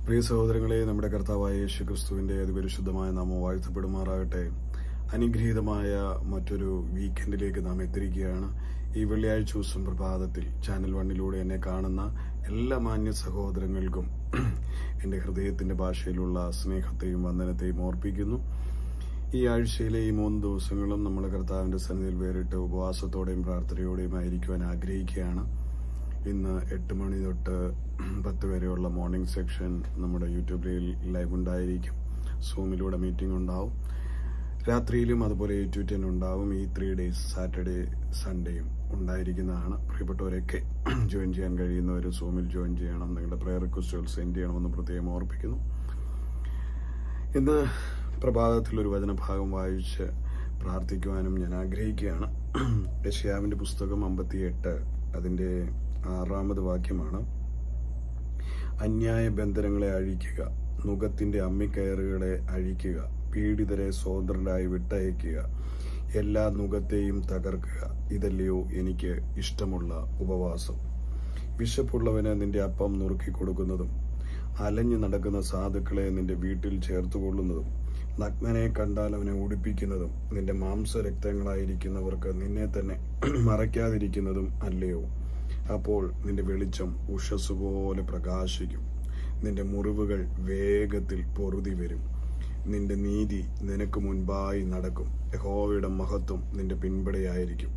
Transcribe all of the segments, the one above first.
പ്രിയ സഹോദരങ്ങളെ, നമ്മുടെ കർത്താവായ യേശുക്രിസ്തുവിന്റെ അതിപരിശുദ്ധമായ നാമം വാഴ്ത്തപ്പെടുമാറാകട്ടെ. അനുഗ്രഹീതമായ മറ്റൊരു വീക്കെൻഡിലേക്ക് നാം എത്തിയിരിക്കുകയാണ്. ഈ വെള്ളിയാഴ്ച ദിവസം പ്രഭാതത്തിൽ ചാനൽ 1 എന്നെ കാണുന്ന എല്ലാ മാന്യ സഹോദരങ്ങൾക്കും എൻ്റെ ഹൃദയത്തിന്റെ ഭാഷയിലുള്ള സ്നേഹത്തെയും വന്ദനത്തെയും ഓർപ്പിക്കുന്നു. ഈ ആഴ്ചയിലെ ഈ 3 ദിവസങ്ങളും നമ്മുടെ കർത്താവിന്റെ സന്നിധിയിൽ വേറിട്ട് ഉപവാസത്തോടെയും പ്രാർത്ഥനയോടെയും ആയിരിക്കുവാൻ ആഗ്രഹിക്കുകയാണ്. ഇന്ന് 8 മണി തൊട്ട് 10 വരെയുള്ള മോർണിംഗ് സെക്ഷൻ നമ്മുടെ യൂട്യൂബിൽ ലൈവ് ഉണ്ടായിരിക്കും. സൂമിലൂടെ മീറ്റിംഗ് ഉണ്ടാവും. രാത്രിയിലും അതുപോലെ 8-10 ഉണ്ടാവും. ഈ 3 days സാറ്റർഡേ സൺഡേയും ഉണ്ടായിരിക്കുന്നതാണ്. പ്രിയപ്പെട്ടവരൊക്കെ ജോയിൻ ചെയ്യാൻ കഴിയുന്നവർ സൂമിൽ ജോയിൻ ചെയ്യണം. നിങ്ങളുടെ പ്രയർ റിക്വസ്റ്റുകൾ സെൻഡ് ചെയ്യണമെന്ന് പ്രത്യേകം ഓർപ്പിക്കുന്നു. ഇന്ന് പ്രഭാതത്തിൽ ഒരു വചനഭാഗം വായിച്ച് പ്രാർത്ഥിക്കുവാനും ഞാൻ ആഗ്രഹിക്കുകയാണ്. യെശയ്യാവിന്റെ പുസ്തകം 58 അതിന്റെ 6-ാമത് വാക്യമാണ്. അന്യായ ബന്ധനങ്ങളെ അഴിക്കുക, നുകത്തിന്റെ അമ്മിക്കയറുകളെ അഴിക്കുക, പീഡിതരെ സ്വതന്ത്രരായി വിട്ടയക്കുക, എല്ലാ നുകത്തെയും തകർക്കുക. ഇതല്ലയോ എനിക്ക് ഇഷ്ടമുള്ള ഉപവാസം. വിശപ്പുള്ളവന് നിന്റെ അപ്പം നുറുക്കി കൊടുക്കുന്നതും അലഞ്ഞു നടക്കുന്ന സാധുക്കളെ നിന്റെ വീട്ടിൽ ചേർത്തുകൊള്ളുന്നതും നഗ്നനെ കണ്ടാൽ അവനെ ഉടുപ്പിക്കുന്നതും നിന്റെ മാംസരക്തങ്ങളായിരിക്കുന്നവർക്ക് നിന്നെ തന്നെ മറയ്ക്കാതിരിക്കുന്നതും അല്ലയോ? അപ്പോൾ നിന്റെ വെളിച്ചം ഉഷസ് പോലെ പ്രകാശിക്കും, നിന്റെ മുറിവുകൾ വേഗത്തിൽ പൊറുതി വരും, നിന്റെ നീതി നിനക്ക് മുൻപായി നടക്കും, യഹോവയുടെ മഹത്വം നിന്റെ പിൻപടയായിരിക്കും.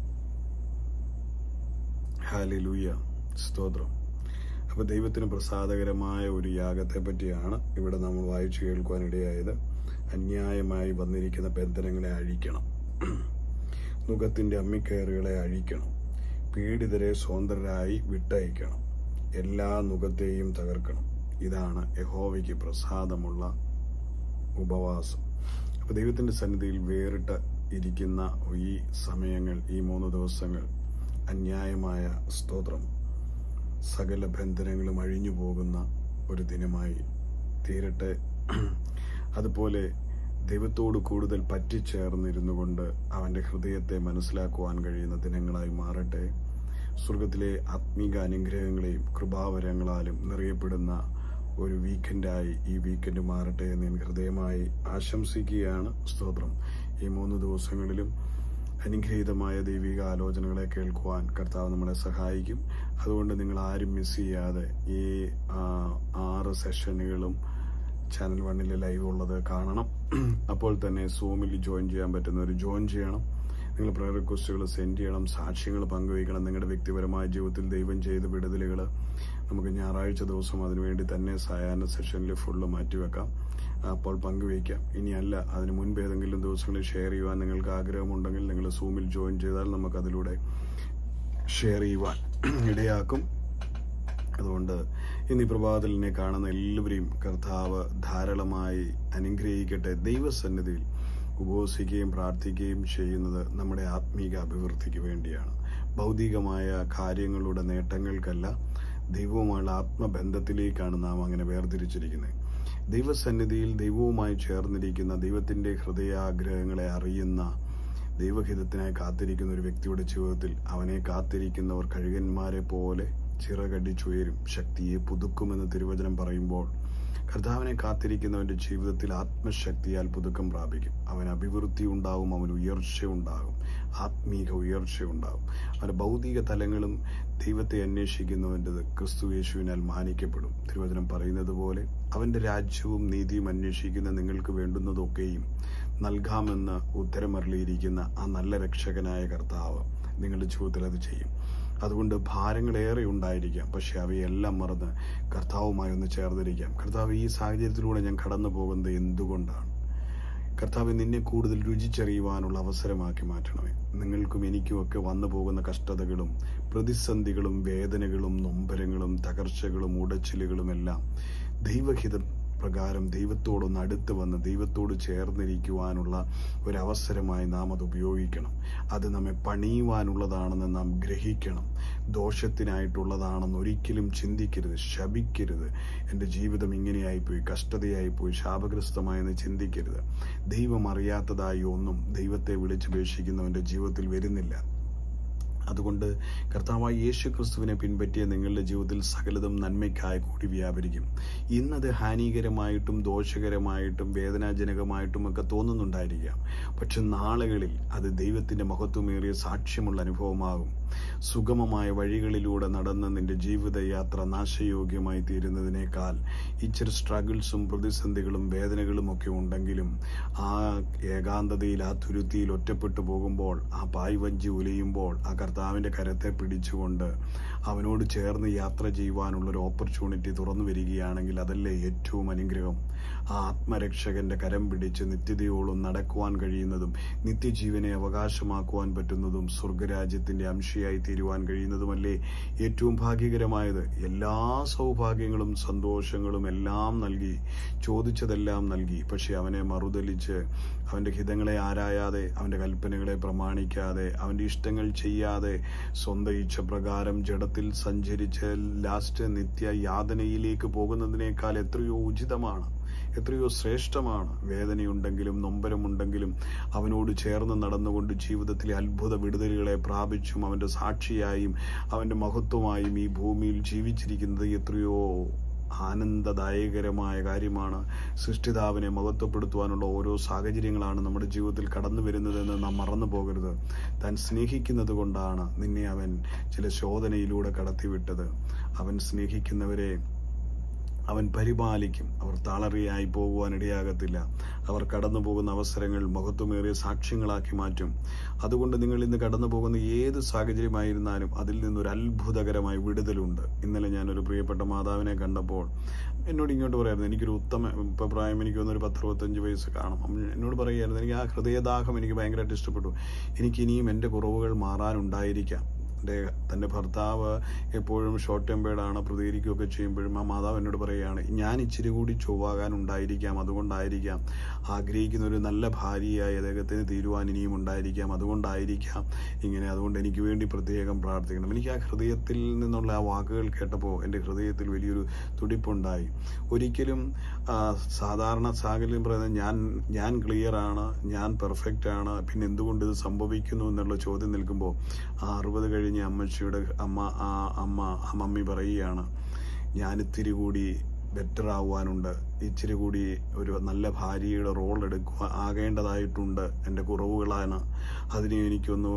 ഹല്ലേലൂയ, സ്തോത്രം. അപ്പൊ ദൈവത്തിന് പ്രസാദകരമായ ഒരു യാഗത്തെ പറ്റിയാണ് ഇവിടെ നമ്മൾ വായിച്ചു കേൾക്കുവാനിടയായത്. അന്യായമായി വന്നിരിക്കുന്ന ബന്ധനങ്ങളെ അഴിക്കണം, നുകത്തിന്റെ അമ്മിക്കയറുകളെ അഴിക്കണം, പീഡിതരെ സ്വതന്ത്രരായി വിട്ടയക്കണം, എല്ലാ നുകത്തെയും തകർക്കണം. ഇതാണ് യഹോവയ്ക്ക് പ്രസാദമുള്ള ഉപവാസം. അപ്പൊ ദൈവത്തിന്റെ സന്നിധിയിൽ വേറിട്ട് ഇരിക്കുന്ന ഈ സമയങ്ങൾ, ഈ 3 ദിവസങ്ങൾ അന്യായമായ സ്തോത്രം സകല ബന്ധനങ്ങളും അഴിഞ്ഞു പോകുന്ന ഒരു ദിനമായി തീരട്ടെ. അതുപോലെ ദൈവത്തോട് കൂടുതൽ പറ്റിച്ചേർന്നിരുന്നു കൊണ്ട് അവന്റെ ഹൃദയത്തെ മനസ്സിലാക്കുവാൻ കഴിയുന്ന ദിനങ്ങളായി മാറട്ടെ. സ്വർഗത്തിലെ ആത്മീക അനുഗ്രഹങ്ങളെയും കൃപാവരങ്ങളാലും നിറയപ്പെടുന്ന ഒരു വീക്കെൻഡായി ഈ വീക്കെൻഡ് മാറട്ടെ എന്ന് ഞാൻ ഹൃദയമായി ആശംസിക്കുകയാണ്. സ്തോത്രം. ഈ 3 ദിവസങ്ങളിലും അനുഗ്രഹീതമായ ദൈവിക ആലോചനകളെ കേൾക്കുവാൻ കർത്താവ് നമ്മളെ സഹായിക്കും. അതുകൊണ്ട് നിങ്ങൾ ആരും മിസ് ചെയ്യാതെ ഈ 6 സെഷനുകളും ചാനൽ 1 ലൈവ് ഉള്ളത് കാണണം. അപ്പോൾ തന്നെ സൂമിൽ ജോയിൻ ചെയ്യാൻ പറ്റുന്നവർ ജോയിൻ ചെയ്യണം. നിങ്ങൾ പ്രയർ റിക്വസ്റ്റുകൾ സെൻഡ് ചെയ്യണം, സാക്ഷ്യങ്ങൾ പങ്കുവയ്ക്കണം. നിങ്ങളുടെ വ്യക്തിപരമായ ജീവിതത്തിൽ ദൈവം ചെയ്ത വിടുതലുകൾ നമുക്ക് ഞായറാഴ്ച ദിവസം അതിനുവേണ്ടി തന്നെ സായാഹ്ന സെഷനിൽ ഫുള്ള് മാറ്റിവെക്കാം. അപ്പോൾ പങ്കുവയ്ക്കാം. ഇനിയല്ല, അതിന് മുൻപ് ഏതെങ്കിലും ദിവസങ്ങളിൽ ഷെയർ ചെയ്യുവാൻ നിങ്ങൾക്ക് ആഗ്രഹമുണ്ടെങ്കിൽ നിങ്ങൾ സൂമിൽ ജോയിൻ ചെയ്താൽ നമുക്കതിലൂടെ ഷെയർ ചെയ്യുവാൻ ഇടയാക്കും. അതുകൊണ്ട് ഇന്ന് ഈ പ്രഭാതത്തിൽ എന്നെ കാണുന്ന എല്ലാവരെയും കർത്താവ് ധാരാളമായി അനുഗ്രഹിക്കട്ടെ. ദൈവസന്നിധിയിൽ ഉപവസിക്കുകയും പ്രാർത്ഥിക്കുകയും ചെയ്യുന്നത് നമ്മുടെ ആത്മീക അഭിവൃദ്ധിക്ക് വേണ്ടിയാണ്. ഭൗതികമായ കാര്യങ്ങളുടെ നേട്ടങ്ങൾക്കല്ല, ദൈവവുമായുള്ള ആത്മബന്ധത്തിലേക്കാണ് നാം അങ്ങനെ വേർതിരിച്ചിരിക്കുന്നത്. ദൈവസന്നിധിയിൽ ദൈവവുമായി ചേർന്നിരിക്കുന്ന, ദൈവത്തിന്റെ ഹൃദയാഗ്രഹങ്ങളെ അറിയുന്ന, ദൈവഹിതത്തിനായി കാത്തിരിക്കുന്ന ഒരു വ്യക്തിയുടെ ജീവിതത്തിൽ അവനെ കാത്തിരിക്കുന്നവർ കഴുകന്മാരെ പോലെ ചിറകടിച്ചുയരും, ശക്തിയെ പുതുക്കുമെന്ന് തിരുവചനം പറയുമ്പോൾ കർത്താവിനെ കാത്തിരിക്കുന്നവന്റെ ജീവിതത്തിൽ ആത്മശക്തിയാൽ പുതുക്കം പ്രാപിക്കും. അവന് അഭിവൃദ്ധി ഉണ്ടാവും, അവന് ഉയർച്ച ഉണ്ടാകും, ആത്മീക ഉയർച്ച ഉണ്ടാകും. അവന്റെ ഭൗതിക തലങ്ങളും ദൈവത്തെ അന്വേഷിക്കുന്നവൻ്റെത് ക്രിസ്തു യേശുവിനാൽ മാനിക്കപ്പെടും. തിരുവചനം പറയുന്നത് പോലെ അവന്റെ രാജ്യവും നീതിയും അന്വേഷിക്കുന്ന നിങ്ങൾക്ക് വേണ്ടുന്നതൊക്കെയും നൽകാമെന്ന് ഉത്തരമരുളിയിരിക്കുന്ന ആ നല്ല രക്ഷകനായ കർത്താവ് നിങ്ങളുടെ ജീവിതത്തിൽ അത് ചെയ്യും. അതുകൊണ്ട് ഭാരങ്ങളേറെ ഉണ്ടായിരിക്കാം, പക്ഷെ അവയെല്ലാം മറന്ന് കർത്താവുമായി ഒന്ന് ചേർന്നിരിക്കാം. കർത്താവ്, ഈ സാഹചര്യത്തിലൂടെ ഞാൻ കടന്നു പോകുന്നത് എന്തുകൊണ്ടാണ്? കർത്താവ്, നിന്നെ കൂടുതൽ രുചിച്ചറിയുവാനുള്ള അവസരമാക്കി മാറ്റണമേ. നിങ്ങൾക്കും എനിക്കും ഒക്കെ വന്നു പോകുന്ന കഷ്ടതകളും പ്രതിസന്ധികളും വേദനകളും നൊമ്പരങ്ങളും തകർച്ചകളും ഉടച്ചിലുകളും എല്ലാം ദൈവഹിതം പ്രകാരം ദൈവത്തോടൊന്ന് അടുത്ത് വന്ന് ദൈവത്തോട് ചേർന്നിരിക്കുവാനുള്ള ഒരവസരമായി നാം അത് ഉപയോഗിക്കണം. അത് നമ്മെ പണിയുവാനുള്ളതാണെന്ന് നാം ഗ്രഹിക്കണം. ദോഷത്തിനായിട്ടുള്ളതാണെന്ന് ഒരിക്കലും ചിന്തിക്കരുത്, ശപിക്കരുത്. എൻ്റെ ജീവിതം ഇങ്ങനെയായിപ്പോയി, കഷ്ടതയായിപ്പോയി, ശാപഗ്രസ്തമായെന്ന് ചിന്തിക്കരുത്. ദൈവം അറിയാത്തതായി ഒന്നും ദൈവത്തെ വിളിച്ചപേക്ഷിക്കുന്നവൻ്റെ ജീവിതത്തിൽ വരുന്നില്ല. അതുകൊണ്ട് കർത്താവായ യേശു ക്രിസ്തുവിനെ പിൻപറ്റിയ നിങ്ങളുടെ ജീവിതത്തിൽ സകലതും നന്മയ്ക്കായി കൂടി വ്യാപരിക്കും. ഇന്നത് ഹാനികരമായിട്ടും ദോഷകരമായിട്ടും വേദനാജനകമായിട്ടും ഒക്കെ തോന്നുന്നുണ്ടായിരിക്കാം. പക്ഷെ നാളുകളിൽ അത് ദൈവത്തിൻ്റെ മഹത്വമേറിയ സാക്ഷ്യമുള്ള അനുഭവമാകും. സുഗമമായ വഴികളിലൂടെ നടന്ന നിന്റെ ജീവിതയാത്ര നാശയോഗ്യമായി തീരുന്നതിനേക്കാൾ ഇച്ചിരി സ്ട്രഗിൾസും പ്രതിസന്ധികളും വേദനകളും ഒക്കെ ഉണ്ടെങ്കിലും ആ ഏകാന്തതയിൽ, ആ തുരുത്തിയിൽ ഒറ്റപ്പെട്ടു പോകുമ്പോൾ, ആ പായ്വഞ്ചി ഉലയുമ്പോൾ ആ കർത്താവിൻ്റെ കരത്തെ പിടിച്ചുകൊണ്ട് അവനോട് ചേർന്ന് യാത്ര ചെയ്യുവാനുള്ളൊരു ഓപ്പർച്യൂണിറ്റി തുറന്നു വരികയാണെങ്കിൽ അതല്ലേ ഏറ്റവും അനുഗ്രഹം. ആ ആത്മരക്ഷകന്റെ കരം പിടിച്ച് നിത്യതയോളം നടക്കുവാൻ കഴിയുന്നതും നിത്യജീവനെ അവകാശമാക്കുവാൻ പറ്റുന്നതും സ്വർഗരാജ്യത്തിന്റെ അംശയായി തീരുവാൻ കഴിയുന്നതുമല്ലേ ഏറ്റവും ഭാഗ്യകരമായത്. എല്ലാ സൗഭാഗ്യങ്ങളും സന്തോഷങ്ങളും എല്ലാം നൽകി, ചോദിച്ചതെല്ലാം നൽകി. പക്ഷെ അവനെ മറുതലിച്ച് അവൻ്റെ ഹിതങ്ങളെ ആരായാതെ, അവൻ്റെ കൽപ്പനകളെ പ്രമാണിക്കാതെ, അവൻ്റെ ഇഷ്ടങ്ങൾ ചെയ്യാതെ, സ്വന്തം ഇച്ഛപ്രകാരം ജഡത്തിൽ സഞ്ചരിച്ച് ലാസ്റ്റ് നിത്യ യാതനയിലേക്ക് പോകുന്നതിനേക്കാൾ എത്രയോ ഉചിതമാണ്, എത്രയോ ശ്രേഷ്ഠമാണ്. വേദനയുണ്ടെങ്കിലും നൊമ്പരമുണ്ടെങ്കിലും അവനോട് ചേർന്ന് നടന്നുകൊണ്ട് ജീവിതത്തിലെ അത്ഭുത വിടുതലുകളെ പ്രാപിച്ചും അവൻ്റെ സാക്ഷിയായും അവൻ്റെ മഹത്വമായും ഈ ഭൂമിയിൽ ജീവിച്ചിരിക്കുന്നത് എത്രയോ ആനന്ദദായകരമായ കാര്യമാണ്. സൃഷ്ടിതാവിനെ മഹത്വപ്പെടുത്തുവാനുള്ള ഓരോ സാഹചര്യങ്ങളാണ് നമ്മുടെ ജീവിതത്തിൽ കടന്നു വരുന്നതെന്ന് നാം മറന്നു പോകരുത്. താൻ സ്നേഹിക്കുന്നത് കൊണ്ടാണ് നിന്നെ അവൻ ചില ശോധനയിലൂടെ കടത്തിവിട്ടത്. അവൻ സ്നേഹിക്കുന്നവരെ അവൻ പരിപാലിക്കും. അവർ തളറിയായി പോകുവാൻ ഇടയാകത്തില്ല. അവർ കടന്നു പോകുന്ന അവസരങ്ങൾ മഹത്വമേറിയ സാക്ഷ്യങ്ങളാക്കി മാറ്റും. അതുകൊണ്ട് നിങ്ങൾ ഇന്ന് കടന്നു പോകുന്ന ഏത് സാഹചര്യമായിരുന്നാലും അതിൽ നിന്നൊരു അത്ഭുതകരമായ വിടുതലുണ്ട്. ഇന്നലെ ഞാനൊരു പ്രിയപ്പെട്ട മാതാവിനെ കണ്ടപ്പോൾ എന്നോട് ഇങ്ങോട്ട് പറയായിരുന്നു, എനിക്കൊരു ഇപ്പം പ്രായം എനിക്ക് വന്നൊരു 10-65 വയസ്സ് കാണും. എന്നോട് പറയുമായിരുന്നു, എനിക്ക് ആ ഹൃദയദാഹം എനിക്ക് ഭയങ്കരമായിട്ട് ഇഷ്ടപ്പെട്ടു. എനിക്കിനിയും എൻ്റെ കുറവുകൾ മാറാനുണ്ടായിരിക്കാം. തൻ്റെ ഭർത്താവ് എപ്പോഴും ഷോർട്ട് ടെമ്പേർഡാണ്, പ്രതികരിക്കുകയൊക്കെ ചെയ്യുമ്പോഴും ആ മാതാവ് എന്നോട് പറയുകയാണ്, ഞാൻ ഇച്ചിരി കൂടി ചൊവ്വാകാനുണ്ടായിരിക്കാം, അതുകൊണ്ടായിരിക്കാം ആഗ്രഹിക്കുന്ന ഒരു നല്ല ഭാര്യയായി അദ്ദേഹത്തിന് തീരുവാൻ ഇനിയും ഉണ്ടായിരിക്കാം, അതുകൊണ്ടായിരിക്കാം ഇങ്ങനെ. അതുകൊണ്ട് എനിക്ക് വേണ്ടി പ്രത്യേകം പ്രാർത്ഥിക്കണം. എനിക്ക് ആ ഹൃദയത്തിൽ നിന്നുള്ള ആ വാക്കുകൾ കേട്ടപ്പോൾ എൻ്റെ ഹൃദയത്തിൽ വലിയൊരു തുടിപ്പുണ്ടായി. ഒരിക്കലും സാധാരണ സാഹചര്യം പറയുന്നത് ഞാൻ ക്ലിയറാണ്, ഞാൻ പെർഫെക്റ്റ് ആണ്, പിന്നെ എന്തുകൊണ്ട് ഇത് സംഭവിക്കുന്നു എന്നുള്ള ചോദ്യം നിൽക്കുമ്പോൾ 60 കഴിഞ്ഞ അമ്മച്ചിയുടെ മമ്മി പറയുകയാണ്, ഞാൻ ഇത്തിരി കൂടി ബെറ്റർ ആവാനുണ്ട്, ഇച്ചിരി കൂടി ഒരു നല്ല ഭാര്യയുടെ റോൾ ആകേണ്ടതായിട്ടുണ്ട്, എൻ്റെ കുറവുകളാണ്, അതിനെ എനിക്കൊന്ന്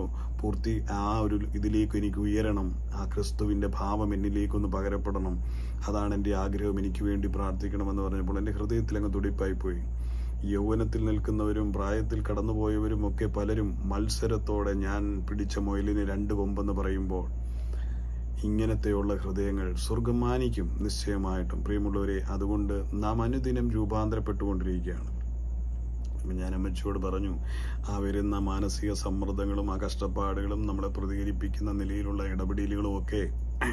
ആ ഒരു ഇതിലേക്ക് എനിക്ക് ഉയരണം, ആ ക്രിസ്തുവിൻ്റെ ഭാവം എന്നിലേക്കൊന്ന് പകരപ്പെടണം, അതാണ് എൻ്റെ ആഗ്രഹം, എനിക്ക് വേണ്ടി പ്രാർത്ഥിക്കണമെന്ന് പറഞ്ഞപ്പോൾ എൻ്റെ ഹൃദയത്തിൽ അങ്ങ് തുടിപ്പായിപ്പോയി. യൗവനത്തിൽ നിൽക്കുന്നവരും പ്രായത്തിൽ കടന്നുപോയവരും ഒക്കെ പലരും മത്സരത്തോടെ ഞാൻ പിടിച്ച മുയലിന് 2 കൊമ്പെന്ന് പറയുമ്പോൾ ഇങ്ങനത്തെയുള്ള ഹൃദയങ്ങൾ സ്വർഗം മാനിക്കും നിശ്ചയമായിട്ടും. പ്രിയമുള്ളവരെ, അതുകൊണ്ട് നാം അനുദിനം രൂപാന്തരപ്പെട്ടുകൊണ്ടിരിക്കുകയാണ്. ഞാൻ അമ്മച്ചിയോട് പറഞ്ഞു, ആ വരുന്ന മാനസിക സമ്മർദ്ദങ്ങളും ആ കഷ്ടപ്പാടുകളും നമ്മളെ പ്രതികരിപ്പിക്കുന്ന നിലയിലുള്ള ഇടപെടലുകളും ഒക്കെ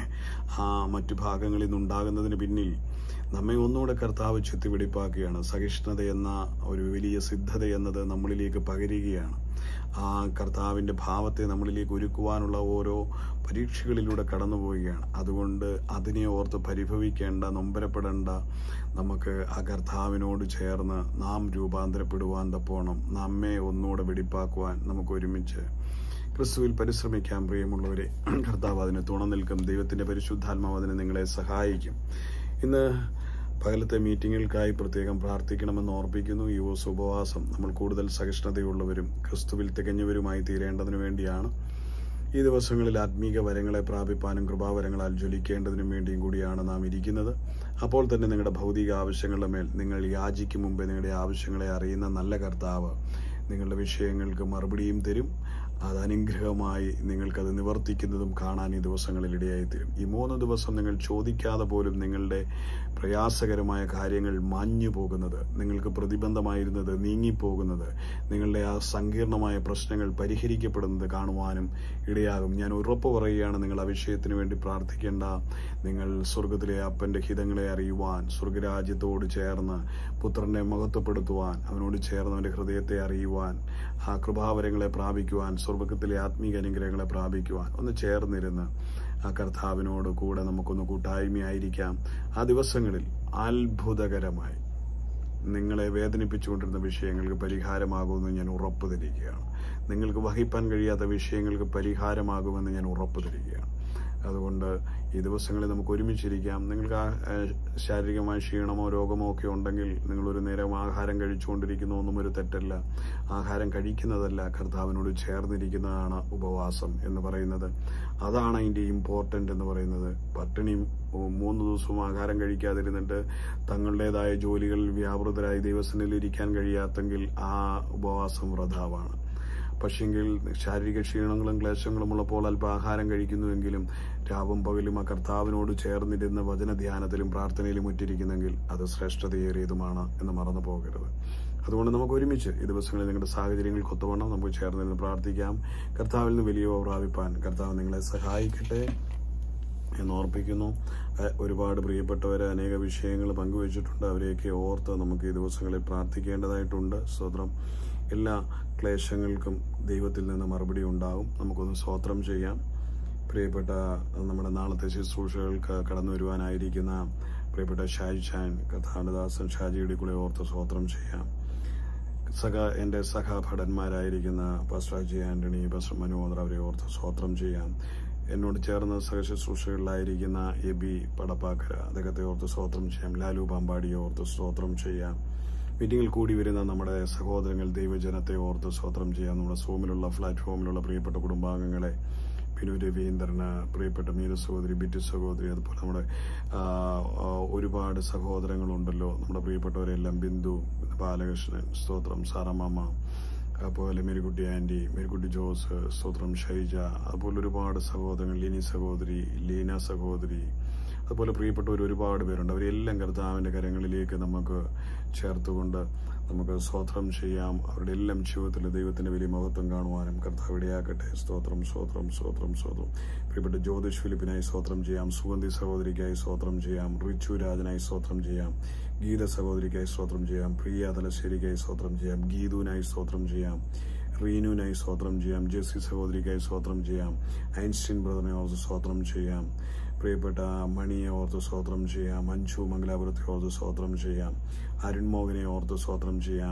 ആ മറ്റു ഭാഗങ്ങളിൽ നിന്നുണ്ടാകുന്നതിന് പിന്നിൽ നമ്മെ ഒന്നുകൂടെ കർത്താവ് ചുറ്റിപിടിപ്പാക്കുകയാണ്. സഹിഷ്ണുത എന്ന ഒരു വലിയ സിദ്ധത എന്നത് നമ്മളിലേക്ക് പകരുകയാണ്. ആ കർത്താവിൻ്റെ ഭാവത്തെ നമ്മളിലേക്ക് ഒരുക്കുവാനുള്ള ഓരോ പരീക്ഷകളിലൂടെ കടന്നു പോവുകയാണ്. അതുകൊണ്ട് അതിനെ ഓർത്ത് പരിഭവിക്കേണ്ട, നൊമ്പരപ്പെടേണ്ട. നമുക്ക് ആ കർത്താവിനോട് ചേർന്ന് നാം രൂപാന്തരപ്പെടുവാൻ തപ്പോണം, നമ്മെ ഒന്നുകൂടെ വെടിപ്പാക്കുവാൻ നമുക്ക് ഒരുമിച്ച് ക്രിസ്തുവിൽ പരിശ്രമിക്കാം. പ്രിയമുള്ളവരെ, കർത്താവ് അതിന് തുണ നിൽക്കും. ദൈവത്തിൻ്റെ പരിശുദ്ധാത്മാവ് അതിന് നിങ്ങളെ സഹായിക്കും. ഇന്ന് പകലത്തെ മീറ്റിങ്ങുകൾക്കായി പ്രത്യേകം പ്രാർത്ഥിക്കണമെന്ന് ഓർപ്പിക്കുന്നു. ഈ ഉപവാസം നമ്മൾ കൂടുതൽ സഹിഷ്ണുതയുള്ളവരും ക്രിസ്തുവിൽ തികഞ്ഞവരുമായി തീരേണ്ടതിനു വേണ്ടിയാണ്. ഈ ദിവസങ്ങളിൽ ആത്മീക വരങ്ങളെ പ്രാപിപ്പാനും കൃപാവരങ്ങളാൽ ജ്വലിക്കേണ്ടതിനും വേണ്ടിയും കൂടിയാണ് നാം ഇരിക്കുന്നത്. അപ്പോൾ തന്നെ നിങ്ങളുടെ ഭൗതിക ആവശ്യങ്ങളുടെ മേൽ നിങ്ങൾ യാചിക്കും മുമ്പേ നിങ്ങളുടെ ആവശ്യങ്ങളെ അറിയുന്ന നല്ല കർത്താവ് നിങ്ങളുടെ വിഷയങ്ങൾക്ക് മറുപടിയും തരും. അത് അനുഗ്രഹമായി നിങ്ങൾക്കത് നിവർത്തിക്കുന്നതും കാണാൻ ഈ ദിവസങ്ങളിൽ ഇടയായിത്തീരും. ഈ 3 ദിവസം നിങ്ങൾ ചോദിക്കാതെ പോലും നിങ്ങളുടെ പ്രയാസകരമായ കാര്യങ്ങൾ മാഞ്ഞു പോകുന്നത്, നിങ്ങൾക്ക് പ്രതിബന്ധമായിരുന്നത് നീങ്ങിപ്പോകുന്നത്, നിങ്ങളുടെ ആ സങ്കീർണമായ പ്രശ്നങ്ങൾ പരിഹരിക്കപ്പെടുന്നത് കാണുവാനും ഇടയാകും. ഞാൻ ഉറപ്പ് പറയുകയാണ്, നിങ്ങൾ ആ വിഷയത്തിന് വേണ്ടി പ്രാർത്ഥിക്കേണ്ട. നിങ്ങൾ സ്വർഗത്തിലെ അപ്പൻ്റെ ഹിതങ്ങളെ അറിയുവാൻ, സ്വർഗരാജ്യത്തോട് ചേർന്ന് പുത്രനെ മഹത്വപ്പെടുത്തുവാൻ, അവനോട് ചേർന്ന് അവൻ്റെ ഹൃദയത്തെ അറിയുവാൻ, ആ കൃപാവരങ്ങളെ പ്രാപിക്കുവാൻ, സ്വർഗത്തിലെ ആത്മീക അനുഗ്രഹങ്ങളെ പ്രാപിക്കുവാൻ ഒന്ന് ചേർന്നിരുന്ന് ആ കർത്താവിനോട് കൂടെ നമുക്കൊന്ന് കൂട്ടായ്മയായിരിക്കാം. ആ ദിവസങ്ങളിൽ അത്ഭുതകരമായി നിങ്ങളെ വേദനിപ്പിച്ചുകൊണ്ടിരുന്ന വിഷയങ്ങൾക്ക് പരിഹാരമാകുമെന്ന് ഞാൻ ഉറപ്പ് തരികയാണ്. നിങ്ങൾക്ക് വഹിപ്പാൻ കഴിയാത്ത വിഷയങ്ങൾക്ക് പരിഹാരമാകുമെന്ന് ഞാൻ ഉറപ്പ് തരികയാണ്. അതുകൊണ്ട് ഈ ദിവസങ്ങളിൽ നമുക്ക് ഒരുമിച്ചിരിക്കാം. നിങ്ങൾക്ക് ശാരീരികമായ ക്ഷീണമോ രോഗമോ ഒക്കെ ഉണ്ടെങ്കിൽ നിങ്ങളൊരു നേരം ആഹാരം കഴിച്ചുകൊണ്ടിരിക്കുന്ന ഒന്നും ഒരു തെറ്റല്ല. ആഹാരം കഴിക്കുന്നതല്ല, കർത്താവിനോട് ചേർന്നിരിക്കുന്നതാണ് ഉപവാസം എന്ന് പറയുന്നത്. അതാണ് അതിൻ്റെ ഇമ്പോർട്ടൻ്റ് എന്ന് പറയുന്നത്. പട്ടിണിയും 3 ദിവസവും ആഹാരം കഴിക്കാതിരുന്നിട്ട് തങ്ങളുടേതായ ജോലികളിൽ വ്യാപൃതരായി ദൈവസന്നിധിയിൽ ഇരിക്കാൻ കഴിയാത്തെങ്കിൽ ആ ഉപവാസം വൃഥാവാണ്. പക്ഷെങ്കിൽ ശാരീരിക ക്ഷീണങ്ങളും ക്ലേശങ്ങളും ഉള്ളപ്പോൾ അല്പം ആഹാരം കഴിക്കുന്നുവെങ്കിലും രാവും പകലും ആ കർത്താവിനോട് ചേർന്നിരുന്ന വചനധ്യാനത്തിലും പ്രാർത്ഥനയിലും ഉറ്റിരിക്കുന്നെങ്കിൽ അത് ശ്രേഷ്ഠതയേറിയതുമാണ് എന്ന് മറന്നു പോകരുത്. അതുകൊണ്ട് നമുക്ക് ഒരുമിച്ച് ഈ ദിവസങ്ങളിൽ നിങ്ങളുടെ സാഹചര്യങ്ങൾക്കൊത്തവണ്ണം നമുക്ക് ചേർന്നിരുന്ന് പ്രാർത്ഥിക്കാം. കർത്താവിൽ നിന്ന് വലിയ പ്രാപിപ്പാൻ കർത്താവ് നിങ്ങളെ സഹായിക്കട്ടെ എന്ന് ഓർപ്പിക്കുന്നു. ഒരുപാട് പ്രിയപ്പെട്ടവർ അനേക വിഷയങ്ങൾ പങ്കുവച്ചിട്ടുണ്ട്. അവരെയൊക്കെ ഓർത്ത് നമുക്ക് ഈ ദിവസങ്ങളിൽ പ്രാർത്ഥിക്കേണ്ടതായിട്ടുണ്ട്. സ്തോത്രം. എല്ലാ ക്ലേശങ്ങൾക്കും ദൈവത്തിൽ നിന്ന് മറുപടി ഉണ്ടാകും. നമുക്കൊന്ന് സ്തോത്രം ചെയ്യാം. പ്രിയപ്പെട്ട നമ്മുടെ നാളത്തെ ശുശ്രൂഷകൾക്ക് കടന്നു വരുവാനായിരിക്കുന്ന പ്രിയപ്പെട്ട ഷാജി ചാൻ, കർത്താവിന്റെ ദാസൻ ഷാജിയുടെ കൂടെ ഓർത്ത് സ്തോത്രം ചെയ്യാം. എൻ്റെ സഹഭടന്മാരായിരിക്കുന്ന pastor J Antony, pastor Manohar, അവരെ ഓർത്ത് സ്തോത്രം ചെയ്യാം. എന്നോട് ചേർന്ന് സഹശുശ്രൂഷകളിലായിരിക്കുന്ന എബി പടപ്പാക്കര, അദ്ദേഹത്തെ ഓർത്ത് സ്തോത്രം ചെയ്യാം. ലാലു പാമ്പാടിയെ ഓർത്ത് സ്തോത്രം ചെയ്യാം. മീറ്റിങ്ങിൽ കൂടി വരുന്ന നമ്മുടെ സഹോദരങ്ങൾ, ദൈവജനത്തെ ഓർത്ത് സ്തോത്രം ചെയ്യാം. നമ്മുടെ സൂമിലുള്ള പ്ലാറ്റ്ഫോമിലുള്ള പ്രിയപ്പെട്ട കുടുംബാംഗങ്ങളെ, പിന്നു രവീന്ദ്രന്, പ്രിയപ്പെട്ട മീര സഹോദരി, ബിറ്റു സഹോദരി, അതുപോലെ നമ്മുടെ ഒരുപാട് സഹോദരങ്ങളുണ്ടല്ലോ. നമ്മുടെ പ്രിയപ്പെട്ടവരെല്ലാം, ബിന്ദു, ബാലകൃഷ്ണൻ, സ്തോത്രം, സാറമാമ, അതുപോലെ മേരിക്കുട്ടി ആന്റി, മേരിക്കുട്ടി ജോസ്, സ്തോത്രം, ഷൈജ, അതുപോലെ ഒരുപാട് സഹോദരങ്ങൾ, ലിനി സഹോദരി, ലീന സഹോദരി, അതുപോലെ പ്രിയപ്പെട്ടവർ ഒരുപാട് പേരുണ്ട്. അവരെല്ലാം കർത്താവിന്റെ കരങ്ങളിലേക്ക് നമുക്ക് ചേർത്തുകൊണ്ട് നമുക്ക് സ്തോത്രം ചെയ്യാം. അവരുടെ എല്ലാം ജീവിതത്തിൽ ദൈവത്തിന്റെ വലിയ മഹത്വം കാണുവാനും കർത്താവ് ഇടയാക്കട്ടെ. സ്തോത്രം, സ്തോത്രം, സ്തോത്രം, സ്തോത്രം. പ്രിയപ്പെട്ട ജ്യോതിഷ് ഫിലിപ്പിനായി സ്തോത്രം ചെയ്യാം. സുഗന്ധി സഹോദരിക്കായി സ്തോത്രം ചെയ്യാം. റിച്ചു രാജനായി സ്തോത്രം ചെയ്യാം. ഗീത സഹോദരിക്കായി സ്തോത്രം ചെയ്യാം. പ്രിയ തലശ്ശേരിക്കായി സ്തോത്രം ചെയ്യാം. ഗീതുവിനായി സ്തോത്രം ചെയ്യാം. റീനുവിനായി സ്തോത്രം ചെയ്യാം. ജെസ്സി സഹോദരിക്കായി സ്തോത്രം ചെയ്യാം. ഐൻസ്റ്റീൻ ബ്രദറിനെ ഓർത്ത് സ്തോത്രം ചെയ്യാം. പ്രിയപ്പെട്ട മണിയെ ഓർത്ത് സ്തോത്രം ചെയ്യാം. മഞ്ജു മംഗലാപുരത്തെ ഓർത്ത് സ്തോത്രം ചെയ്യാം. അരുൺ മോഹനെ ഓർത്ത് സ്തോത്രം ചെയ്യാം.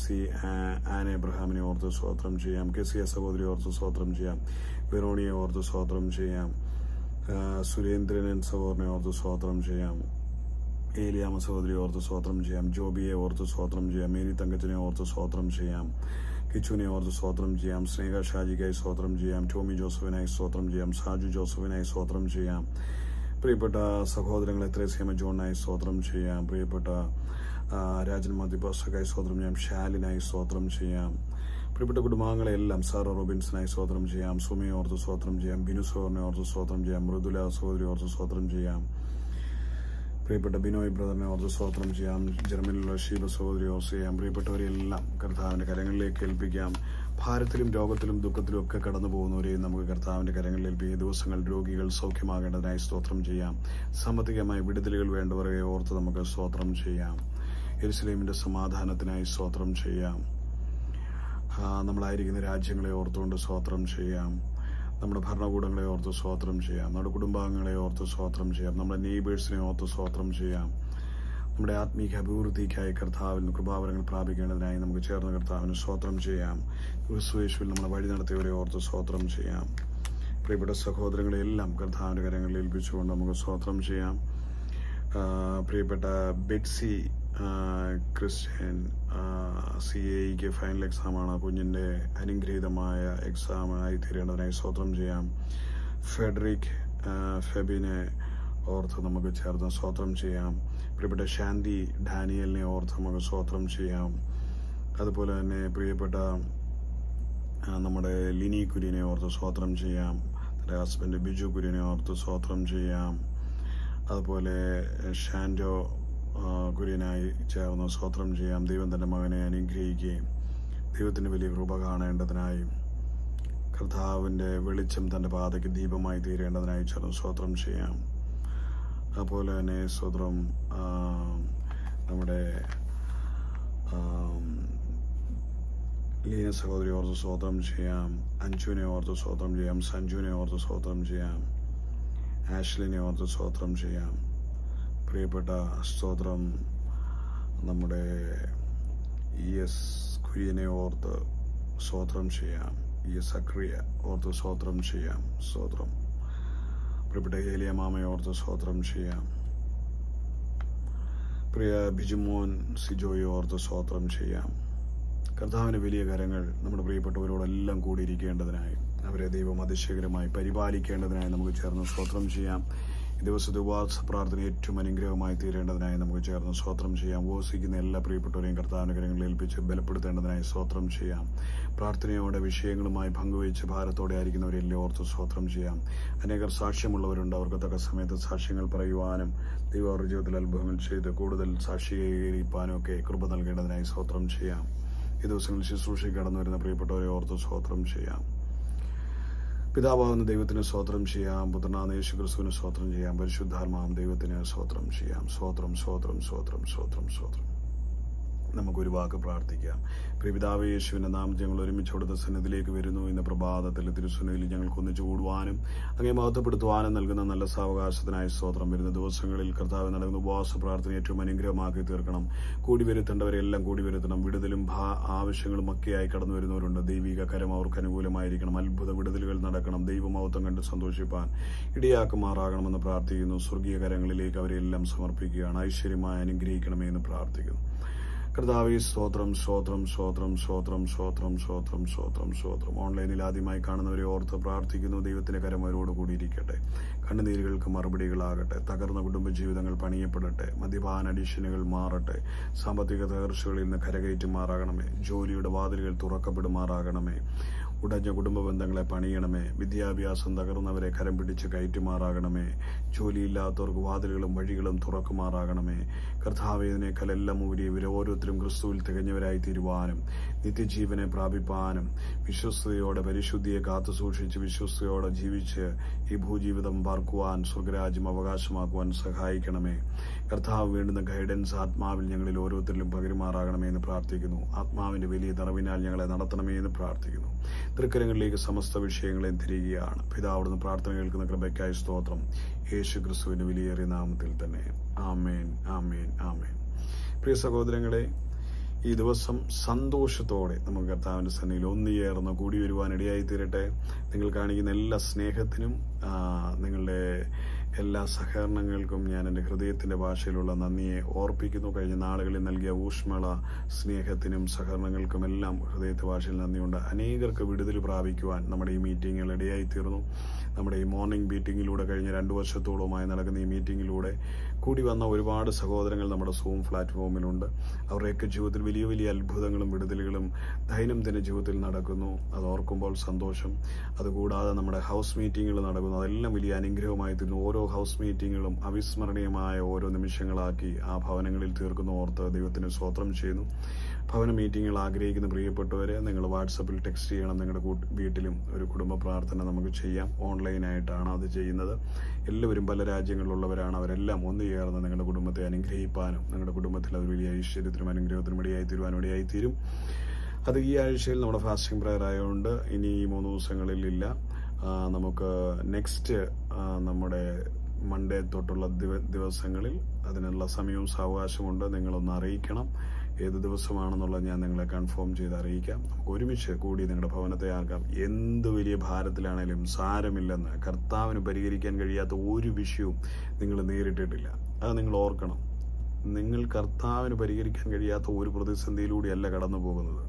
ആൻ എബ്രഹാമിനെ ഓർത്ത് സ്തോത്രം ചെയ്യാം. കെസിയ സഹോദരി ഓർത്ത് സ്തോത്രം ചെയ്യാം. വെറോണിയെ ഓർത്ത് സ്തോത്രം ചെയ്യാം. സുരേന്ദ്രൻ സഹോദരനെ ഓർത്ത് സ്തോത്രം ചെയ്യാം. ഏലിയാമ സഹോദരി ഓർത്ത് സ്തോത്രം ചെയ്യാം. ജോബിയെ ഓർത്ത് സ്തോത്രം ചെയ്യാം. മേരി തങ്കച്ചനെ ഓർത്ത് സ്തോത്രം ചെയ്യാം. കിച്ചുവിനെ ഓർത്ത് സ്തോത്രം ചെയ്യാം. സ്നേഹ ഷാജിക്കായി സ്തോത്രം ചെയ്യാം. ടോമി ജോസഫിനായി സ്തോത്രം ചെയ്യാം. സാജു ജോസഫിനായി സ്തോത്രം ചെയ്യാം. പ്രിയപ്പെട്ട സഹോദരങ്ങളെ, ത്രേസ്യാമ ജോണിനായി സ്തോത്രം ചെയ്യാം. പ്രിയപ്പെട്ട രാജൻ മധ്യപാസ്റ്റർക്കായി സ്തോത്രം ചെയ്യാം. ഷാലിനായി സ്തോത്രം ചെയ്യാം. പ്രിയപ്പെട്ട കുടുംബാംഗങ്ങളെല്ലാം സാറ റോബിൻസിനായി സ്തോത്രം ചെയ്യാം. സുമയെ ഓർത്ത് സ്തോത്രം ചെയ്യാം. ബിനു സോറിനെ ഓർത്ത് സ്തോത്രം ചെയ്യാം. മൃദുല സഹോദരി ഓർത്ത് സ്തോത്രം ചെയ്യാം. പ്രിയപ്പെട്ട ബിനോയ് ബ്രദറിനെ ഓർത്ത് സ്തോത്രം ചെയ്യാം. ജർമ്മനിയിലുള്ള ഷീബ സഹോദരി ഓർത്ത് ചെയ്യാം. പ്രിയപ്പെട്ടവരെല്ലാം കർത്താവിന്റെ കരങ്ങളിലേക്ക് ഏൽപ്പിക്കാം. ഭാരത്തിലും രോഗത്തിലും ദുഃഖത്തിലും ഒക്കെ കടന്നു പോകുന്നവരെയും നമുക്ക് കർത്താവിന്റെ കരങ്ങളിൽ ഏൽപ്പിക്കുക. ദിവസങ്ങൾ രോഗികൾ സൗഖ്യമാകേണ്ടതിനായി സ്തോത്രം ചെയ്യാം. സാമ്പത്തികമായ വിടുതലുകൾ വേണ്ടവരെ ഓർത്ത് നമുക്ക് സ്തോത്രം ചെയ്യാം. യെരുശലേമിന്റെ സമാധാനത്തിനായി സ്തോത്രം ചെയ്യാം. നമ്മളായിരിക്കുന്ന രാജ്യങ്ങളെ ഓർത്തുകൊണ്ട് സ്തോത്രം ചെയ്യാം. നമ്മുടെ ഭരണകൂടങ്ങളെ ഓർത്ത് സ്തോത്രം ചെയ്യാം. നമ്മുടെ കുടുംബാംഗങ്ങളെ ഓർത്ത് സ്തോത്രം ചെയ്യാം. നമ്മുടെ നെയ്ബേഴ്സിനെ ഓർത്ത് സ്തോത്രം ചെയ്യാം. നമ്മുടെ ആത്മീക അഭിവൃദ്ധിക്കായി കർത്താവിൽ നിന്ന് കൃപാവരങ്ങൾ പ്രാപിക്കേണ്ടതിനായി നമുക്ക് ചേർന്ന് കർത്താവിന് സ്തോത്രം ചെയ്യാം. ക്രിസ്തുയേശുവിൽ നമ്മളെ വഴി നടത്തിയവരെ ഓർത്ത് സ്തോത്രം ചെയ്യാം. പ്രിയപ്പെട്ട സഹോദരങ്ങളെല്ലാം കർത്താവിന്റെ കരങ്ങളിൽ ഏൽപ്പിച്ചുകൊണ്ട് നമുക്ക് സ്തോത്രം ചെയ്യാം. പ്രിയപ്പെട്ട ബെറ്റ്സി ക്രിസ്ത്യൻ, CAEക്ക് ഫൈനൽ എക്സാമാണ്. കുഞ്ഞിന്റെ അനുഗ്രഹീതമായ എക്സാം ആയി തീരേണ്ടതിനായി സ്തോത്രം ചെയ്യാം. ഫെബിനെ ഓർത്ത് നമുക്ക് ചേർന്ന് സ്തോത്രം ചെയ്യാം. പ്രിയപ്പെട്ട ശാന്തി ഡാനിയലിനെ ഓർത്ത് നമുക്ക് സ്തോത്രം ചെയ്യാം. അതുപോലെ തന്നെ പ്രിയപ്പെട്ട നമ്മുടെ ലിനി കുര്യനെ ഓർത്ത് സ്തോത്രം ചെയ്യാം. തന്റെ ഹസ്ബൻഡ് ബിജു കുര്യനെ ഓർത്ത് സ്തോത്രം ചെയ്യാം. അതുപോലെ ഷാൻഡോ കുര്യനായി ചേർന്ന് സ്തോത്രം ചെയ്യാം. ദൈവം തന്റെ മകനെ അനുഗ്രഹിക്കുകയും ദൈവത്തിന്റെ വലിയ കൃപ കാണേണ്ടതിനായി കർത്താവിന്റെ വെളിച്ചം തന്റെ പാതയ്ക്ക് ദീപമായി തീരേണ്ടതിനായി ചേർന്ന് സ്തോത്രം ചെയ്യാം. അതുപോലെ തന്നെ സ്തോത്രം നമ്മുടെ ലീന സഹോദരി ഓർത്ത് സ്തോത്രം ചെയ്യാം. അഞ്ജുവിനെ ഓർത്ത് സ്തോത്രം ചെയ്യാം. സഞ്ജുവിനെ ഓർത്ത് സ്തോത്രം ചെയ്യാം. ആഷ്ലിനെ ഓർത്ത് സ്തോത്രം ചെയ്യാം. പ്രിയപ്പെട്ട സ്തോത്രം നമ്മുടെ ES കുര്യനെ ഓർത്ത് സ്തോത്രം ചെയ്യാം. ഈ സക്രിയ ഓർത്ത് സ്തോത്രം ചെയ്യാം. സ്തോത്രം. പ്രിയപ്പെട്ട ഏലിയ മാമയെ ഓർത്ത് സ്തോത്രം ചെയ്യാം. പ്രിയ ബിജുമോൻ സിജോയെ ഓർത്ത് സ്തോത്രം ചെയ്യാം. കർത്താവിൻ്റെ വലിയ കരങ്ങൾ നമ്മുടെ പ്രിയപ്പെട്ടവരോടെല്ലാം കൂടിയിരിക്കേണ്ടതിനായി, അവരെ ദൈവം അതിശയകരമായി പരിപാലിക്കേണ്ടതിനായി നമുക്ക് ചേർന്ന് സ്തോത്രം ചെയ്യാം. ഈ ദിവസത്തെ ഉപവാസ പ്രാർത്ഥന ഏറ്റവും അനുഗ്രഹമായി തീരേണ്ടതിനായി നമുക്ക് ചേർന്ന് സ്തോത്രം ചെയ്യാം. ഉപവസിക്കുന്ന എല്ലാ പ്രിയപ്പെട്ടവരെയും കർത്താവിൻ്റെ കരങ്ങളിൽ ഏൽപ്പിച്ച് ബലപ്പെടുത്തേണ്ടതിനായി സ്തോത്രം ചെയ്യാം. പ്രാർത്ഥനയോടെ വിഷയങ്ങളുമായി പങ്കുവച്ച് ഭാരത്തോടെ ആയിരിക്കുന്നവരെല്ലാം ഓർത്ത് സ്തോത്രം ചെയ്യാം. അനേകർ സാക്ഷ്യമുള്ളവരുണ്ട്. അവർക്ക് തക്ക സമയത്ത് സാക്ഷ്യങ്ങൾ പറയുവാനും ദൈവം അവരുടെ ജീവിതത്തിൽ അത്ഭുതങ്ങൾ ചെയ്ത് കൂടുതൽ സാക്ഷീകരിപ്പാനും ഒക്കെ കൃപ നൽകേണ്ടതിനായി സ്തോത്രം ചെയ്യാം. ഈ ദിവസങ്ങളിൽ ശുശ്രൂഷയ്ക്ക് കടന്നു വരുന്ന പ്രിയപ്പെട്ടവരെ ഓർത്ത് സ്തോത്രം ചെയ്യാം. പിതാവാകുന്ന ദൈവത്തിന് സ്തോത്രം ചെയ്യാം. പുത്രനാകുന്ന യേശുക്രിസ്തുവിന് സ്തോത്രം ചെയ്യാം. പരിശുദ്ധാത്മാവാം ദൈവത്തിന് സ്തോത്രം ചെയ്യാം. സ്തോത്രം സ്തോത്രം സ്തോത്രം സ്തോത്രം സ്തോത്രം. നമുക്കൊരു വാക്ക് പ്രാർത്ഥിക്കാം. പ്രിയപിതാവേ, യേശുവിന്റെ നാമത്തിൽ ഞങ്ങൾ ഒരുമിച്ച് അവിടുത്തെ സന്നിധിയിലേക്ക് വരുന്നു. ഇന്ന് പ്രഭാതത്തിൽ തിരുസന്നിധിയിൽ ഞങ്ങൾക്ക് ഒന്നിച്ചു കൂടുവാനും അങ്ങേ മഹത്വപ്പെടുത്തുവാനും നൽകുന്ന നല്ല സാവകാശത്തിനായി സ്തോത്രം. വരുന്ന ദിവസങ്ങളിൽ കർത്താവ് നടക്കുന്ന ഉപവാസ പ്രാർത്ഥന ഏറ്റവും അനുഗ്രഹമാക്കി തീർക്കണം. കൂടി വരുത്തേണ്ടവരെല്ലാം കൂടി വരുത്തണം. വിടുതലും ആവശ്യങ്ങളും ഒക്കെയായി കടന്നു വരുന്നവരുണ്ട്. ദൈവിക കരം അവർക്ക് അനുകൂലമായിരിക്കണം. അത്ഭുത വിടുതലുകൾ നടക്കണം. ദൈവമഹത്വം കണ്ട് സന്തോഷിപ്പാൻ ഇടയാക്കുമാറാകണമെന്ന് പ്രാർത്ഥിക്കുന്നു. സ്വർഗീയ കരങ്ങളിലേക്ക് അവരെല്ലാം സമർപ്പിക്കുകയാണ്. ഐശ്വര്യമായി അനുഗ്രഹിക്കണമേ എന്ന് പ്രാർത്ഥിക്കുന്നു. കർത്താവേ, സ്തോത്രം സ്തോത്രം സ്തോത്രം സ്തോത്രം സ്തോത്രം സ്തോത്രം സ്തോത്രം സ്തോത്രം. ഓൺലൈനിൽ ആദ്യമായി കാണുന്നവരെ ഓർത്ത് പ്രാർത്ഥിക്കുന്നു. ദൈവത്തിന്റെ കരം അവരോട് കൂടിയിരിക്കട്ടെ. കണ്ണുനീരുകൾക്ക് മറുപടികളാകട്ടെ. തകർന്ന കുടുംബജീവിതങ്ങൾ പണിയപ്പെടട്ടെ. മദ്യപാന അഡിക്ഷനുകൾ മാറട്ടെ. സാമ്പത്തിക തകർച്ചകളിൽ നിന്ന് കരകയറ്റുമാറാകണമേ. ജോലിയുടെ വാതിലുകൾ തുറക്കപ്പെടുമാറാകണമേ. ഉടഞ്ഞ കുടുംബ ബന്ധങ്ങളെ പണിയണമേ. വിദ്യാഭ്യാസം തകർന്നവരെ കരം പിടിച്ച് കയറ്റുമാറാകണമേ. ജോലിയില്ലാത്തവർക്ക് വാതിലുകളും വഴികളും തുറക്കുമാറാകണമേ. കർത്താവേ, ഇതിനേക്കാളെല്ലാം ഉപരി ഇവരെ ഓരോരുത്തരും ക്രിസ്തുവിൽ തികഞ്ഞവരായി തീരുവാനും നിത്യജീവനെ പ്രാപിപ്പാനും വിശ്വസ്തയോടെ പരിശുദ്ധിയെ കാത്തു സൂക്ഷിച്ച് വിശ്വസ്തയോടെ ജീവിച്ച് ഈ ഭൂജീവിതം പാർക്കുവാൻ സ്വർഗരാജ്യം അവകാശമാക്കുവാൻ സഹായിക്കണമേ. കർത്താവ് വേണ്ടുന്ന ഗൈഡൻസ് ആത്മാവിൽ ഞങ്ങളിൽ ഓരോരുത്തരിലും പകരുമാറാകണമേ എന്ന് പ്രാർത്ഥിക്കുന്നു. ആത്മാവിന്റെ വലിയ നിറവിനാൽ ഞങ്ങളെ നടത്തണമേ എന്ന് പ്രാർത്ഥിക്കുന്നു. തൃക്കരങ്ങളിലേക്ക് സമസ്ത വിഷയങ്ങളെയും തിരികുകയാണ്. പിതാവിടുന്ന് പ്രാർത്ഥന കേൾക്കുന്ന കൃപയ്ക്കായി സ്തോത്രം. യേശു ക്രിസ്തുവിന്റെ വിലയേറിയ നാമത്തിൽ തന്നെ. ആമേൻ, ആമേൻ, ആമേൻ. പ്രിയ സഹോദരങ്ങളെ, ഈ ദിവസം സന്തോഷത്തോടെ നമുക്ക് കർത്താവിന്റെ സന്നിധിയിൽ ഒന്നുചേർന്ന് കൂടി വരുവാൻ ഇടയായി തീരട്ടെ. നിങ്ങൾ കാണിക്കുന്ന എല്ലാ സ്നേഹത്തിനും നിങ്ങളുടെ എല്ലാ സഹകരണങ്ങൾക്കും ഞാൻ എൻ്റെ ഹൃദയത്തിന്റെ ഭാഷയിലുള്ള നന്ദിയെ ഓർപ്പിക്കുന്നു. കഴിഞ്ഞ നാളുകളിൽ നൽകിയ ഊഷ്മള സ്നേഹത്തിനും സഹകരണങ്ങൾക്കുമെല്ലാം ഹൃദയത്തെ ഭാഷയിൽ നന്ദിയുണ്ട്. അനേകർക്ക് വിടുതൽ പ്രാപിക്കുവാൻ നമ്മുടെ ഈ മീറ്റിങ്ങുകൾ ഇടയായി തീർന്നു. നമ്മുടെ ഈ മോർണിംഗ് മീറ്റിങ്ങിലൂടെ കഴിഞ്ഞ 2 വർഷത്തോളമായി നടക്കുന്ന ഈ മീറ്റിങ്ങിലൂടെ കൂടി വന്ന ഒരുപാട് സഹോദരങ്ങൾ നമ്മുടെ സൂം പ്ലാറ്റ്ഫോമിലുണ്ട്. അവരുടെയൊക്കെ ജീവിതത്തിൽ വലിയ വലിയ അത്ഭുതങ്ങളും വിടുതലുകളും ദൈനംദിന ജീവിതത്തിൽ നടക്കുന്നു. അത് ഓർക്കുമ്പോൾ സന്തോഷം. അതുകൂടാതെ നമ്മുടെ ഹൗസ് മീറ്റിങ്ങുകൾ നടക്കുന്നു. അതെല്ലാം വലിയ അനുഗ്രഹമായി തീർന്നു. ഓരോ ഹൗസ് മീറ്റിങ്ങുകളും അവിസ്മരണീയമായ ഓരോ നിമിഷങ്ങളാക്കി ആ ഭവനങ്ങളിൽ തീർക്കുന്ന ഓർത്ത് ദൈവത്തിന് സ്തോത്രം ചെയ്യുന്നു. ഭവന മീറ്റിങ്ങുകൾ ആഗ്രഹിക്കുന്ന പ്രിയപ്പെട്ടവരെ നിങ്ങൾ വാട്സപ്പിൽ ടെക്സ്റ്റ് ചെയ്യണം. നിങ്ങളുടെ വീട്ടിലും ഒരു കുടുംബ പ്രാർത്ഥന നമുക്ക് ചെയ്യാം. ഓൺലൈനായിട്ടാണ് അത് ചെയ്യുന്നത്. എല്ലാവരും പല രാജ്യങ്ങളിലുള്ളവരാണ്. അവരെല്ലാം ഒന്ന് ചേർന്ന് നിങ്ങളുടെ കുടുംബത്തെ അനുഗ്രഹിപ്പാനും നിങ്ങളുടെ കുടുംബത്തിൽ അത് വലിയ ഐശ്വര്യത്തിനും അനുഗ്രഹത്തിനും ഇടയായി തീരും. അത് ഈ ആഴ്ചയിൽ നമ്മുടെ ഫാസ്റ്റിംഗ് പ്രയർ ആയതുകൊണ്ട് ഇനി ഈ 3 ദിവസങ്ങളിൽ ഇല്ല. നമുക്ക് നെക്സ്റ്റ് നമ്മുടെ മൺഡേ തൊട്ടുള്ള ദിവസങ്ങളിൽ അതിനുള്ള സമയവും സാവകാശമുണ്ട്. നിങ്ങളൊന്ന് അറിയിക്കണം. ഏത് ദിവസമാണെന്നുള്ളത് ഞാൻ നിങ്ങളെ കൺഫേം ചെയ്ത് അറിയിക്കാം. നമുക്ക് ഒരുമിച്ച് കൂടി നിങ്ങളുടെ ഭവനത്തെ ആക്കാം. എന്ത് വലിയ ഭാരത്തിലാണേലും സാരമില്ലെന്ന്. കർത്താവിന് പരിഹരിക്കാൻ കഴിയാത്ത ഒരു വിഷയവും നിങ്ങൾ നേരിട്ടിട്ടില്ല. അത് നിങ്ങൾ ഓർക്കണം. നിങ്ങൾ കർത്താവിന് പരിഹരിക്കാൻ കഴിയാത്ത ഒരു പ്രതിസന്ധിയിലൂടെയല്ല കടന്നു പോകുന്നത്.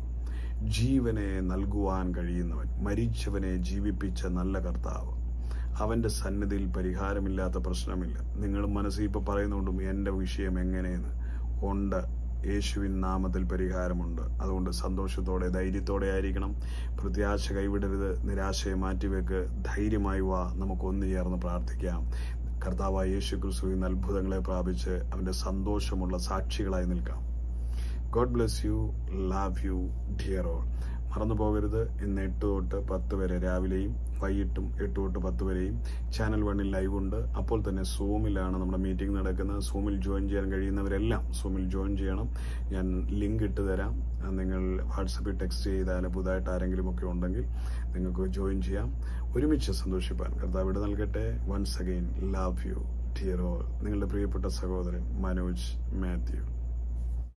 ജീവനെ നൽകുവാൻ കഴിയുന്നവൻ, മരിച്ചവനെ ജീവിപ്പിച്ച നല്ല കർത്താവ്, അവന്റെ സന്നിധിയിൽ പരിഹാരമില്ലാത്ത പ്രശ്നമില്ല. നിങ്ങൾ മനസ്സിൽ ഇപ്പൊ പറയുന്നുണ്ടും എന്റെ വിഷയം എങ്ങനെയെന്ന്. ഉണ്ട്. യേശുവിൻ നാമത്തിൽ പരിഹാരമുണ്ട്. അതുകൊണ്ട് സന്തോഷത്തോടെ ധൈര്യത്തോടെ ആയിരിക്കണം. പ്രത്യാശ കൈവിടരുത്. നിരാശയെ മാറ്റിവെക്ക്. ധൈര്യമായി വാ. നമുക്കൊന്നു ചേർന്ന് പ്രാർത്ഥിക്കാം. കർത്താവായ യേശു ക്രിസ്തുവിൻ അത്ഭുതങ്ങളെ പ്രാപിച്ച് അവന്റെ സന്തോഷമുള്ള സാക്ഷികളായി നിൽക്കാം. God bless you. Love you dear all. മറന്നു പോകരുത്. ഇന്ന് 8 തൊട്ട് 10 വരെ രാവിലെയും വൈകിട്ടും 8 തൊട്ട് 10 വരെയും ചാനൽ 1-ൽ ലൈവ് ഉണ്ട്. അപ്പോൾ തന്നെ സൂമിലാണ് നമ്മുടെ മീറ്റിംഗ് നടക്കുന്നത്. സൂമിൽ ജോയിൻ ചെയ്യാൻ കഴിയുന്നവരെല്ലാം സൂമിൽ ജോയിൻ ചെയ്യണം. ഞാൻ ലിങ്ക് ഇട്ട് തരാം. നിങ്ങൾ വാട്സപ്പിൽ ടെക്സ്റ്റ് ചെയ്താൽ പുതുതായിട്ട് ആരെങ്കിലും ഒക്കെ ഉണ്ടെങ്കിൽ നിങ്ങൾക്ക് ജോയിൻ ചെയ്യാം. ഒരുമിച്ച് സന്തോഷിപ്പാൻ കർത്താവ് ഇട നൽകട്ടെ. Once again love you dear all. നിങ്ങളുടെ പ്രിയപ്പെട്ട സഹോദരൻ മനോജ് മാത്യു.